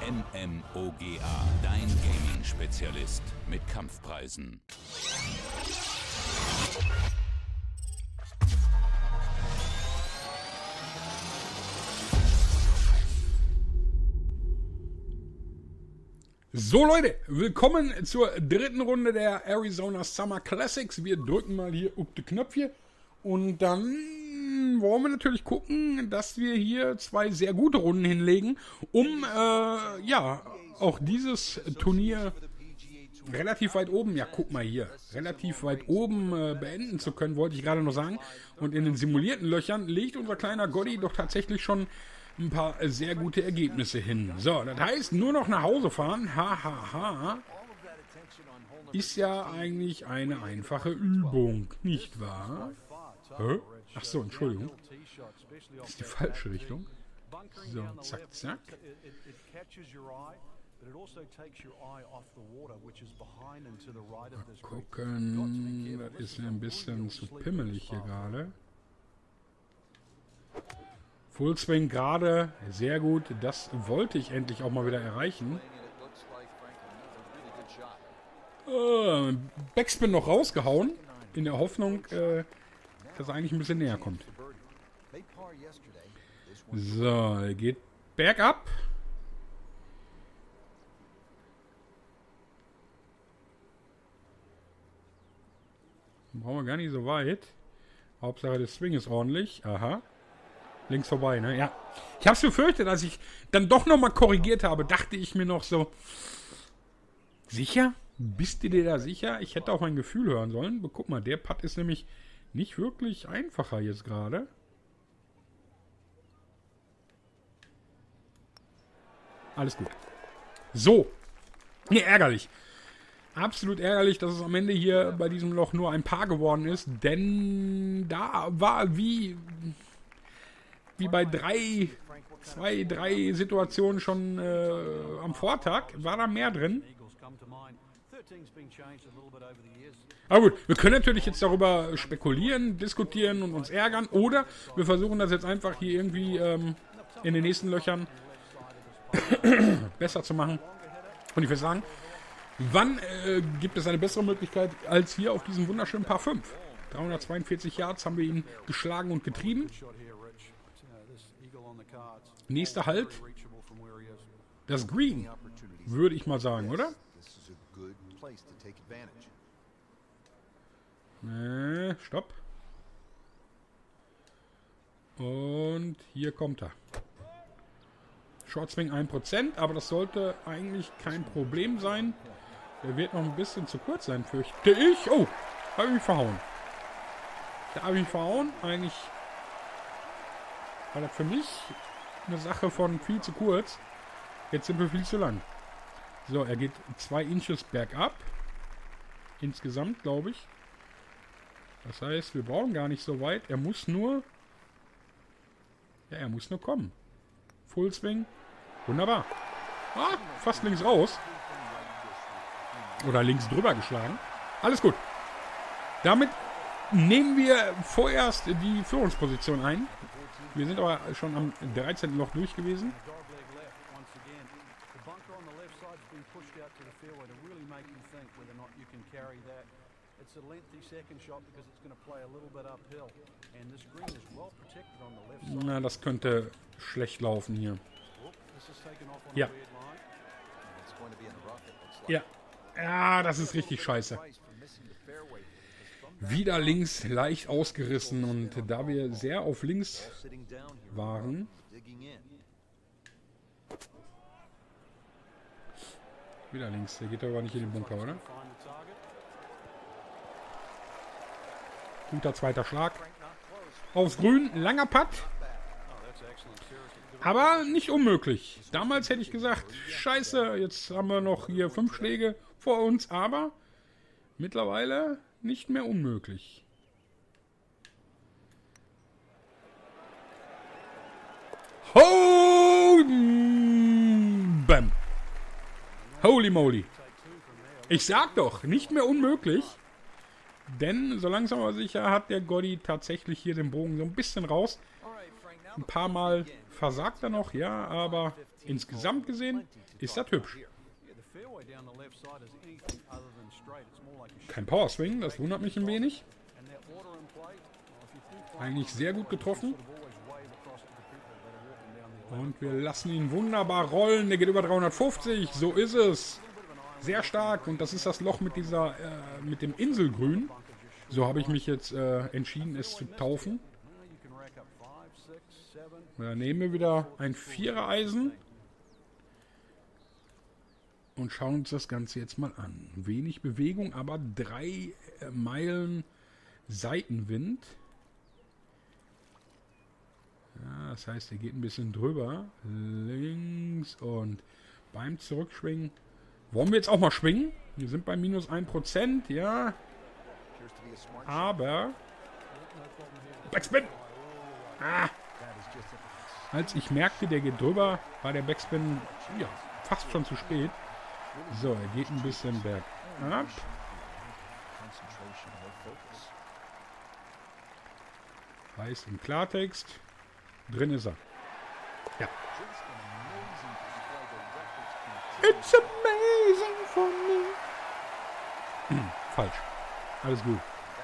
MMOGA, dein Gaming-Spezialist mit Kampfpreisen. So Leute, willkommen zur dritten Runde der Arizona Summer Classics. Wir drücken mal hier auf die Knöpfchen und dann wollen wir natürlich gucken, dass wir hier zwei sehr gute Runden hinlegen, um ja auch dieses Turnier relativ weit oben, ja guck mal hier, relativ weit oben beenden zu können, wollte ich gerade noch sagen. Und in den simulierten Löchern legt unser kleiner Gotti doch tatsächlich schon ein paar sehr gute Ergebnisse hin. So, das heißt, nur noch nach Hause fahren, ist ja eigentlich eine einfache Übung, nicht wahr? Hä? Ach so, Entschuldigung. Das ist die falsche Richtung. So, zack, zack. Mal gucken, das ist ein bisschen zu pimmelig hier gerade. Fullswing gerade, sehr gut. Das wollte ich endlich auch mal wieder erreichen. Backspin noch rausgehauen, in der Hoffnung, dass er eigentlich ein bisschen näher kommt. So, er geht bergab. Brauchen wir gar nicht so weit. Hauptsache der Swing ist ordentlich. Aha. Links vorbei, ne? Ja. Ich hab's befürchtet, als ich dann doch nochmal korrigiert habe, dachte ich mir noch so, sicher? Bist du dir da sicher? Ich hätte auch mein Gefühl hören sollen. Guck mal, der Putt ist nämlich nicht wirklich einfacher jetzt gerade. Alles gut. So. Nee, ärgerlich. Absolut ärgerlich, dass es am Ende hier bei diesem Loch nur ein Paar geworden ist, denn da war wie bei zwei, drei Situationen schon am Vortag, war da mehr drin. Aber gut, wir können natürlich jetzt darüber spekulieren, diskutieren und uns ärgern, oder wir versuchen das jetzt einfach hier irgendwie in den nächsten Löchern besser zu machen. Und ich würde sagen, wann gibt es eine bessere Möglichkeit als hier auf diesem wunderschönen Par 5? 342 Yards haben wir ihn geschlagen und getrieben. Nächster Halt, das Green, würde ich mal sagen, oder? Stopp. Und hier kommt er. Short Swing 1%, aber das sollte eigentlich kein Problem sein. Der wird noch ein bisschen zu kurz sein, fürchte ich. Oh, habe ich mich verhauen. Da habe ich mich verhauen. Eigentlich war das für mich eine Sache von viel zu kurz. Jetzt sind wir viel zu lang. So, er geht 2 Inches bergab. Insgesamt, glaube ich. Das heißt, wir brauchen gar nicht so weit. Er muss nur... Ja, er muss nur kommen. Full Swing. Wunderbar. Ah, fast links raus. Oder links drüber geschlagen. Alles gut. Damit nehmen wir vorerst die Führungsposition ein. Wir sind aber schon am 13. Loch durch gewesen. Na, das könnte schlecht laufen hier. Ja. Ja. Ja, das ist richtig scheiße. Wieder links leicht ausgerissen und da wir sehr auf links waren, wieder links, der geht aber nicht in den Bunker, oder? Guter zweiter Schlag. Aufs Grün, langer Putt. Aber nicht unmöglich. Damals hätte ich gesagt, scheiße, jetzt haben wir noch hier 5 Schläge vor uns, aber mittlerweile nicht mehr unmöglich. Bam. Holy moly. Ich sag doch, nicht mehr unmöglich. Denn so langsam aber sicher hat der Gotti tatsächlich hier den Bogen so ein bisschen raus. Ein paar Mal versagt er noch, ja, aber insgesamt gesehen ist das hübsch. Kein Powerswing, das wundert mich ein wenig. Eigentlich sehr gut getroffen. Und wir lassen ihn wunderbar rollen. Der geht über 350. So ist es. Sehr stark. Und das ist das Loch mit dieser, mit dem Inselgrün. So habe ich mich jetzt entschieden, es zu taufen. Da nehmen wir wieder ein 4er-Eisen. Und schauen uns das Ganze jetzt mal an. Wenig Bewegung, aber 3 Meilen Seitenwind. Ja, das heißt, er geht ein bisschen drüber. Links und beim Zurückschwingen. Wollen wir jetzt auch mal schwingen? Wir sind bei minus 1%, ja. Aber... Backspin! Ah. Als ich merkte, der geht drüber, war der Backspin ja, fast schon zu spät. So, er geht ein bisschen bergab. Heißt im Klartext... Drin ist er. Ja. It's amazing for me. Falsch. Alles gut.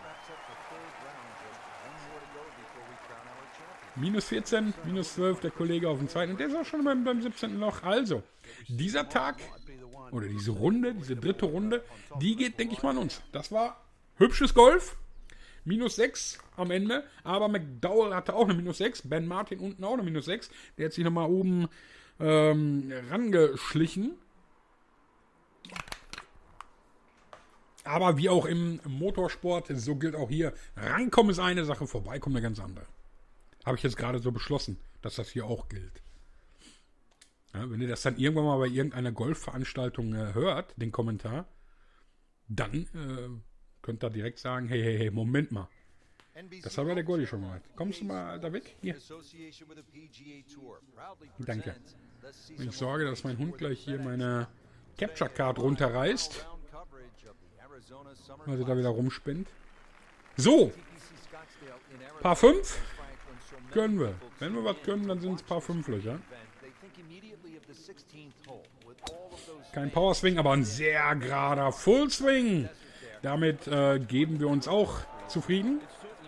Minus 14, minus 12 der Kollege auf dem zweiten. Und der ist auch schon beim 17. Loch. Also, dieser Tag, oder diese Runde, diese dritte Runde, die geht, denke ich mal, an uns. Das war hübsches Golf. Minus 6 am Ende, aber McDowell hatte auch eine Minus 6, Ben Martin unten auch eine Minus 6. Der hat sich nochmal oben rangeschlichen. Aber wie auch im Motorsport, so gilt auch hier, rankommen ist eine Sache, vorbeikommen eine ganz andere. Habe ich jetzt gerade so beschlossen, dass das hier auch gilt. Ja, wenn ihr das dann irgendwann mal bei irgendeiner Golfveranstaltung hört, den Kommentar, dann... könnt ihr direkt sagen, hey, Moment mal. Das hat ja der Goldi schon gemacht. Kommst du mal da weg? Hier. Danke. Ich sorge, dass mein Hund gleich hier meine Capture Card runterreißt. Weil sie da wieder rumspinnt. So. Paar 5. Können wir. Wenn wir was können, dann sind es Paar 5 Löcher. Kein Powerswing, aber ein sehr gerader Fullswing. Damit geben wir uns auch zufrieden.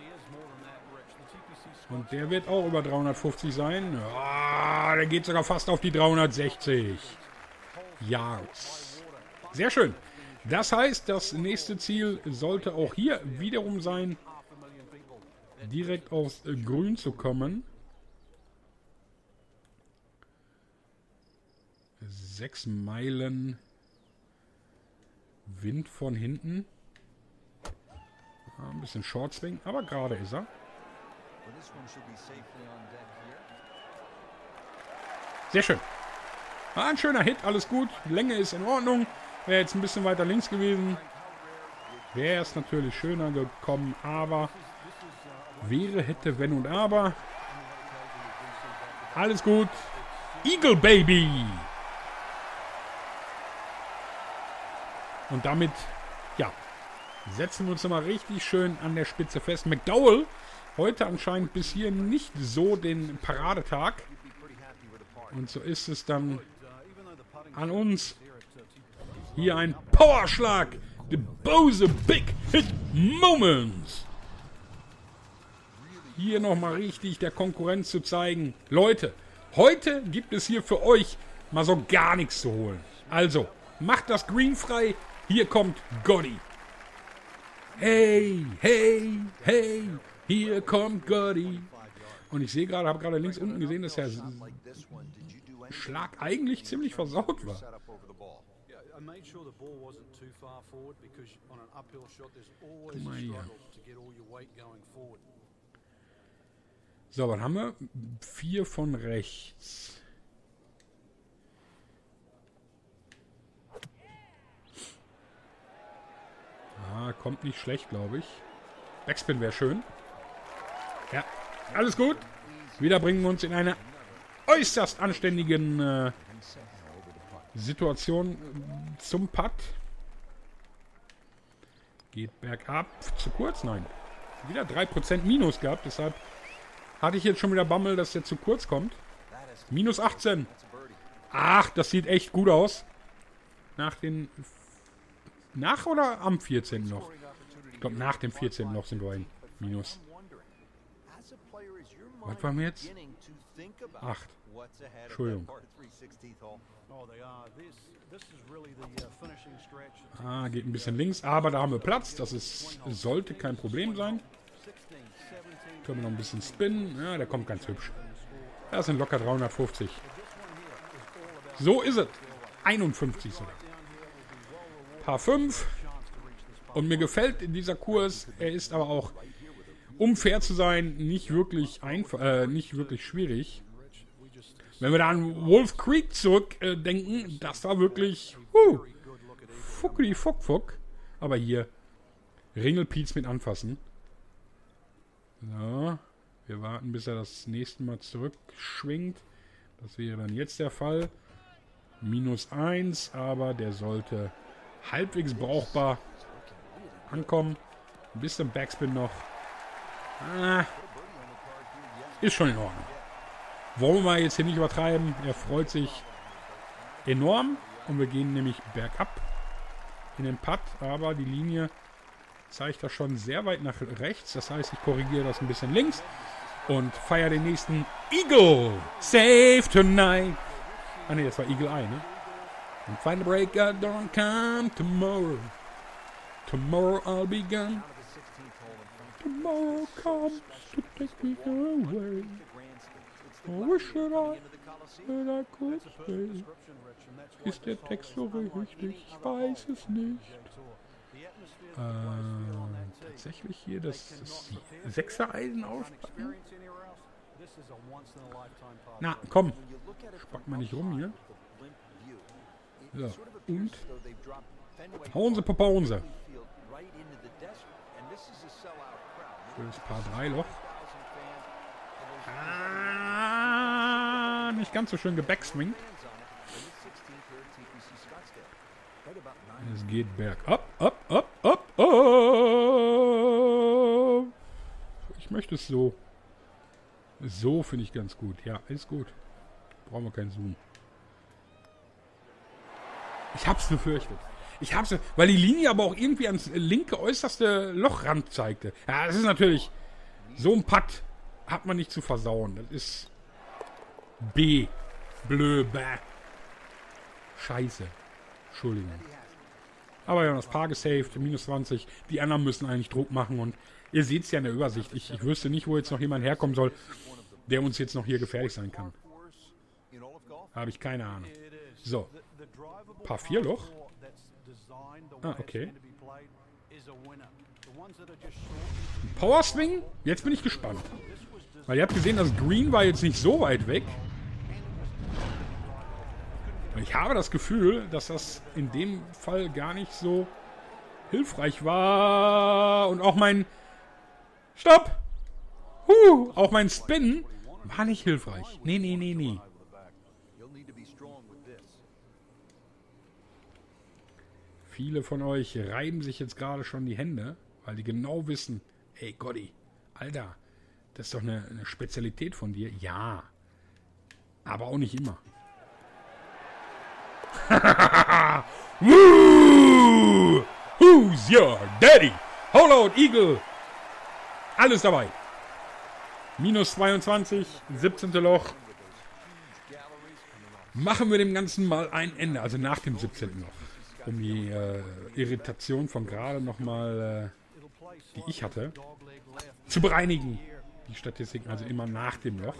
Und der wird auch über 350 sein. Ah, der geht sogar fast auf die 360 Yards. Sehr schön. Das heißt, das nächste Ziel sollte auch hier wiederum sein, direkt aufs Grün zu kommen. 6 Meilen Wind von hinten. Ein bisschen Short Swing, aber gerade ist er. Sehr schön. War ein schöner Hit, alles gut. Länge ist in Ordnung. Wäre jetzt ein bisschen weiter links gewesen. Wäre es natürlich schöner gekommen, aber wäre, hätte, wenn und aber. Alles gut. Eagle Baby. Und damit, ja, setzen wir uns nochmal richtig schön an der Spitze fest. McDowell, heute anscheinend bis hier nicht so den Paradetag. Und so ist es dann an uns. Hier ein Powerschlag. The Bose Big Hit Moments. Hier nochmal richtig der Konkurrenz zu zeigen. Leute, heute gibt es hier für euch mal so gar nichts zu holen. Also, macht das Green frei. Hier kommt Gotti. Hey, hey, hey, hier kommt Gotti. Und ich sehe gerade, habe gerade links unten gesehen, dass der Schlag eigentlich ziemlich versaut war. Guck mal hier. So, was haben wir? 4 von rechts. Ah, kommt nicht schlecht, glaube ich. Backspin wäre schön. Ja, alles gut. Wieder bringen wir uns in eine äußerst anständigen Situation zum Putt. Geht bergab. Zu kurz? Nein. Wieder 3% Minus gehabt, deshalb Hatte ich jetzt schon wieder Bammel, dass der zu kurz kommt. Minus 18. Ach, das sieht echt gut aus. Nach oder am 14. Loch? Ich glaube, nach dem 14. Loch sind wir ein Minus. Was waren wir jetzt? 8. Entschuldigung. Geht ein bisschen links, aber da haben wir Platz. Das sollte kein Problem sein. Können wir noch ein bisschen spinnen. Ja, der kommt ganz hübsch. Das sind locker 350. So ist es. 51 sogar. Paar 5. Und mir gefällt dieser Kurs. Er ist aber auch, um fair zu sein, nicht wirklich schwierig. Wenn wir da an Wolf Creek zurückdenken, das war wirklich fuckidi fuck. Aber hier Ringelpiez mit anfassen. So, wir warten, bis er das nächste Mal zurückschwingt. Das wäre dann jetzt der Fall. Minus 1, aber der sollte halbwegs brauchbar ankommen. Ein bisschen Backspin noch. Ist schon in Ordnung. Wollen wir mal jetzt hier nicht übertreiben. Er freut sich enorm. Und wir gehen nämlich bergab in den Putt. Aber die Linie zeigt das schon sehr weit nach rechts. Das heißt, ich korrigiere das ein bisschen links. Und feiere den nächsten Eagle. Save tonight. Ah ne, das war Eagle Eye, ne? And find the breaker, don't come tomorrow. Tomorrow I'll be gone. Tomorrow comes to take me away. I wish that I could stay. Ist der Text so richtig? Ich weiß es nicht. Tatsächlich hier das 6er Eisen auspacken? Na, komm. Spack mal nicht rum hier. So, und hauen Sie, Papa, Sie. Schönes Paar 3 Loch. Nicht ganz so schön gebackswingt. Es geht bergab, up. Ich möchte es so. So finde ich ganz gut. Ja, ist gut. Brauchen wir keinen Zoom. Ich hab's befürchtet. Weil die Linie aber auch irgendwie ans linke äußerste Lochrand zeigte. Ja, das ist natürlich, so ein Putt hat man nicht zu versauen. Das ist B. Blö, bäh. Scheiße. Entschuldigung. Aber wir haben das Paar gesaved, minus 20. Die anderen müssen eigentlich Druck machen und ihr seht es ja in der Übersicht. Ich wüsste nicht, wo jetzt noch jemand herkommen soll, der uns jetzt noch hier gefährlich sein kann. Habe ich keine Ahnung. So. Paar 4 Loch. Ah, okay. Power Swing? Jetzt bin ich gespannt. Weil ihr habt gesehen, das Green war jetzt nicht so weit weg. Ich habe das Gefühl, dass das in dem Fall gar nicht so hilfreich war. Und auch mein... Stopp! Auch mein Spin war nicht hilfreich. Nee. Viele von euch reiben sich jetzt gerade schon die Hände, weil die genau wissen, ey Gotti, Alter, das ist doch eine Spezialität von dir. Ja, aber auch nicht immer. Who's your daddy? Hold out, Eagle. Alles dabei. Minus 22, 17. Loch. Machen wir dem Ganzen mal ein Ende, also nach dem 17. Loch. Um die Irritation von gerade nochmal, die ich hatte, zu bereinigen. Die Statistiken also immer nach dem Loch.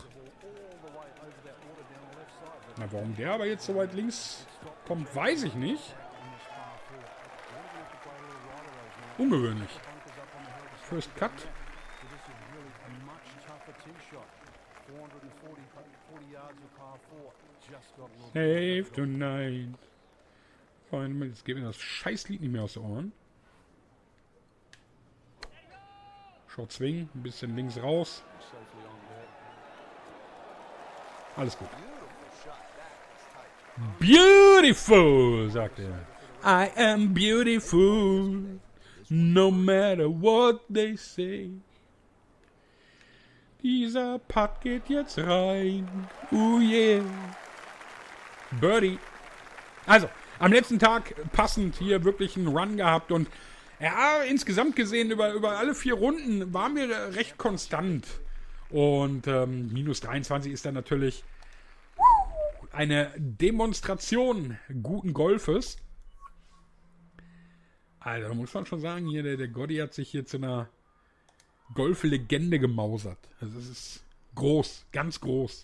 Na, warum der aber jetzt so weit links kommt, weiß ich nicht. Ungewöhnlich. First Cut. Save tonight. Freunde, jetzt geht mir das Scheißlied nicht mehr aus den Ohren. Short Swing, ein bisschen links raus. Alles gut. Beautiful, sagt er. I am beautiful, no matter what they say. Dieser Putt geht jetzt rein. Yeah. Birdie. Also, am letzten Tag passend hier wirklich einen Run gehabt und ja, insgesamt gesehen über alle 4 Runden waren wir recht konstant. Und minus 23 ist dann natürlich eine Demonstration guten Golfes. Also, da muss man schon sagen, hier der Gotti hat sich hier zu einer Golflegende gemausert. Also, das ist groß, ganz groß.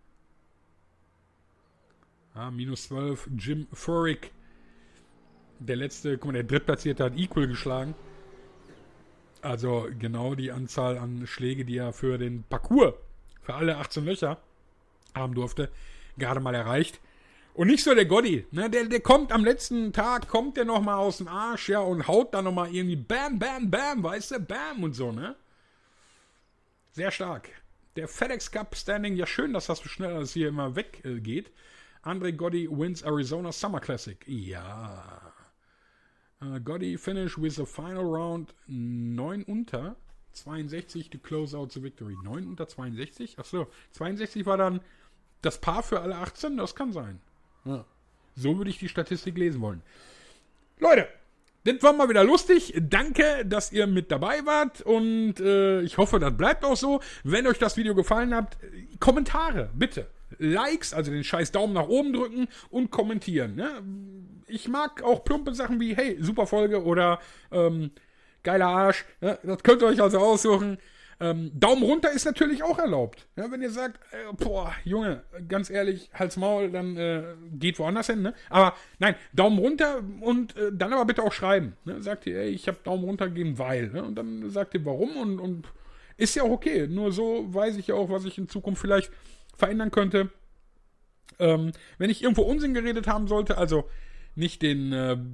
Ja, minus 12, Jim Furyk. Der letzte, guck mal, der Drittplatzierte hat Equal geschlagen. Also genau die Anzahl an Schläge, die er für den Parcours, für alle 18 Löcher haben durfte, gerade mal erreicht. Und nicht so der Gotti, ne? Der kommt am letzten Tag, kommt der nochmal aus dem Arsch, ja, und haut dann nochmal irgendwie Bam, Bam, Bam, weißt du, Bam und so, ne? Sehr stark. Der FedEx Cup Standing, ja schön, dass das so schnell alles hier immer weggeht. Andre Gotti wins Arizona Summer Classic. Ja. Gotti finish with the final round 9 unter 62 to close out the victory. 9 unter 62? Achso, 62 war dann das Paar für alle 18? Das kann sein. Ja. So würde ich die Statistik lesen wollen. Leute, das war mal wieder lustig. Danke, dass ihr mit dabei wart und ich hoffe, das bleibt auch so. Wenn euch das Video gefallen hat, Kommentare, bitte. Likes, also den scheiß Daumen nach oben drücken und kommentieren. Ne? Ich mag auch plumpe Sachen wie, hey, super Folge oder geiler Arsch. Ne? Das könnt ihr euch also aussuchen. Daumen runter ist natürlich auch erlaubt. Ja, wenn ihr sagt, boah, Junge, ganz ehrlich, Hals Maul, dann geht woanders hin. Ne? Aber nein, Daumen runter und dann aber bitte auch schreiben. Ne? Sagt ihr, ey, ich habe Daumen runter gegeben, weil. Ne? Und dann sagt ihr, warum und ist ja auch okay. Nur so weiß ich ja auch, was ich in Zukunft vielleicht verändern könnte. Wenn ich irgendwo Unsinn geredet haben sollte, also nicht den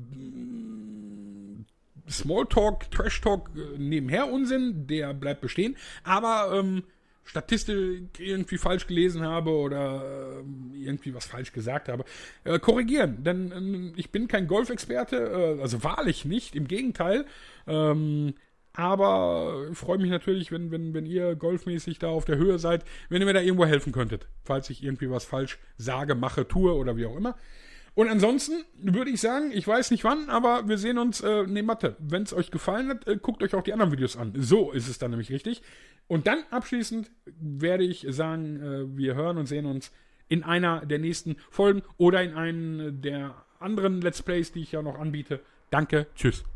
Smalltalk, Trash-Talk nebenher Unsinn, der bleibt bestehen, aber Statistik irgendwie falsch gelesen habe oder irgendwie was falsch gesagt habe, korrigieren, denn ich bin kein Golfexperte, also wahrlich nicht, im Gegenteil, aber ich freue mich natürlich, wenn ihr golfmäßig da auf der Höhe seid, wenn ihr mir da irgendwo helfen könntet, falls ich irgendwie was falsch sage, mache, tue oder wie auch immer. Und ansonsten würde ich sagen, ich weiß nicht wann, aber wir sehen uns, Mathe. Wenn es euch gefallen hat, guckt euch auch die anderen Videos an. So ist es dann nämlich richtig. Und dann abschließend werde ich sagen, wir hören und sehen uns in einer der nächsten Folgen oder in einem der anderen Let's Plays, die ich ja noch anbiete. Danke, tschüss.